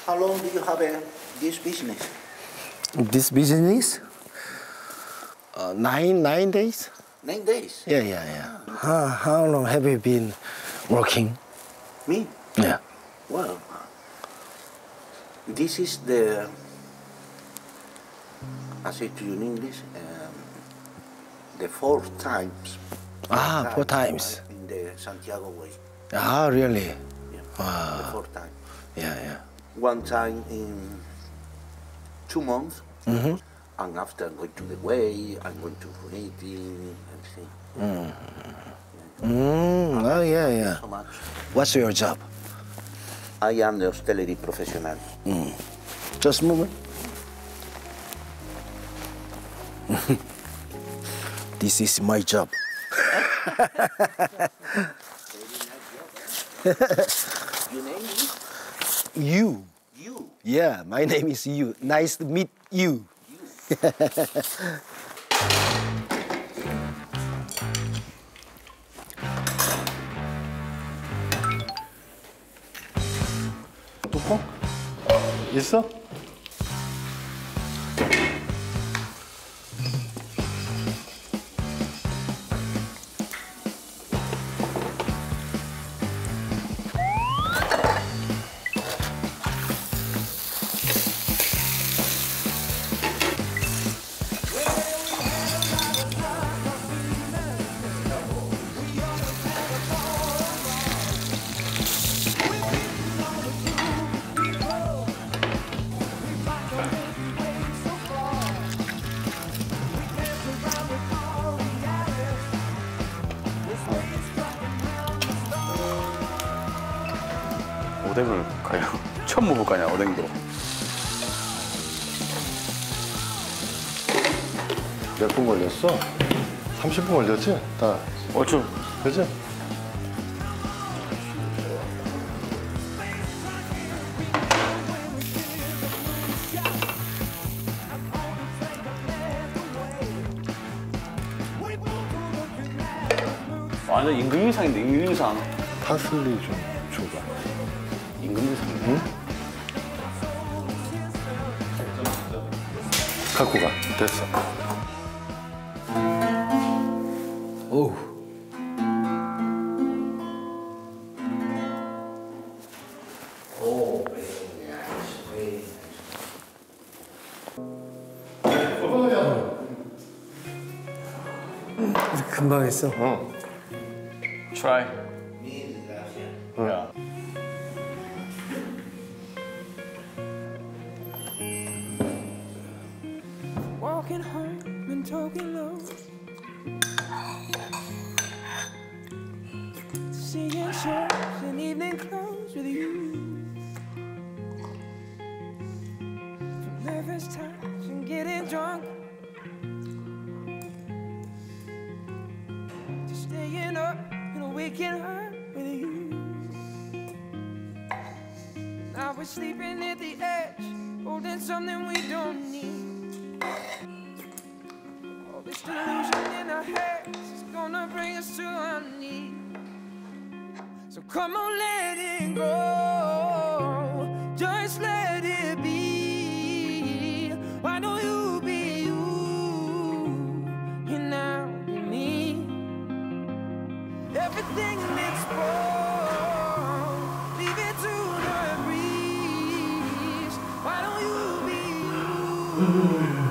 How long do you have this business? This business? 9 days. 9 days? Yeah. How long have you been working? Me? Yeah. Well, this is the, I say to you in English, the 4th times. 4 times. In the Santiago way. Really? Yeah. Wow. The 4th time. Yeah. One time in 2 months. Mm-hmm. And after I'm going to the way, I'm going to Haiti, everything. Oh, yeah. So much. What's your job? I am the hostelry professional. Just a moment. This is my job. Your name is? You. You. Yeah, my name is You. Nice to meet you. 뚜껑? 있어? 오뎅을 가요. 처음 먹을 거 아니야, 오뎅도. 몇 분 걸렸어? 30분 걸렸지? 다. 얼추. 그지? 완전 임금님상인데, 임금님상. 파슬리 좀 줘봐. 임금님상. 응? 갖고 가. 됐어. 오. 금방 했어. 응. Try. 야. Walking home and talking low, seeing shows and evening clothes with you. From nervous times and getting drunk, to staying up and waking up with you. Now we're sleeping at the edge, holding something we don't need. All this delusion in our heads is gonna bring us to our knees. So come on, let it go, just let it be. Why don't you be you, and now be me? Everything that's wrong, leave it to the breeze. Why don't you be you?